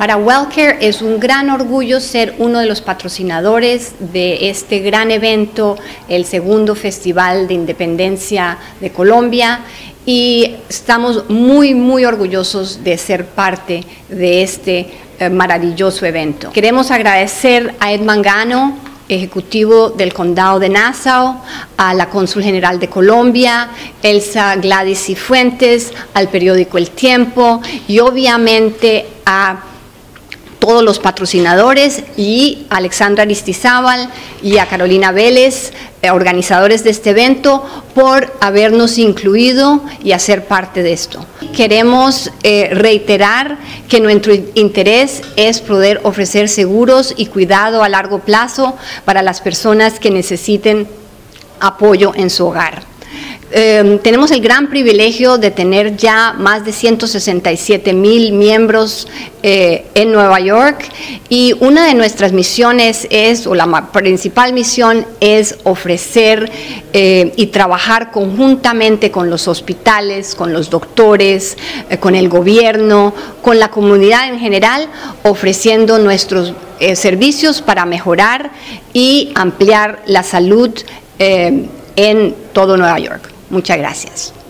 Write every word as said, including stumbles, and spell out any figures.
Para WellCare es un gran orgullo ser uno de los patrocinadores de este gran evento, el segundo Festival de Independencia de Colombia, y estamos muy, muy orgullosos de ser parte de este eh, maravilloso evento. Queremos agradecer a Ed Mangano, ejecutivo del Condado de Nassau, a la Cónsul General de Colombia, Elsa Gladys Cifuentes, al periódico El Tiempo y obviamente a todos los patrocinadores y a Alexandra Aristizábal y a Carolina Vélez, eh, organizadores de este evento, por habernos incluido y hacer parte de esto. Queremos eh, reiterar que nuestro interés es poder ofrecer seguros y cuidado a largo plazo para las personas que necesiten apoyo en su hogar. Eh, tenemos el gran privilegio de tener ya más de ciento sesenta y siete mil miembros eh, en Nueva York, y una de nuestras misiones es, o la principal misión es ofrecer eh, y trabajar conjuntamente con los hospitales, con los doctores, eh, con el gobierno, con la comunidad en general, ofreciendo nuestros eh, servicios para mejorar y ampliar la salud eh, en todo Nueva York. Muchas gracias.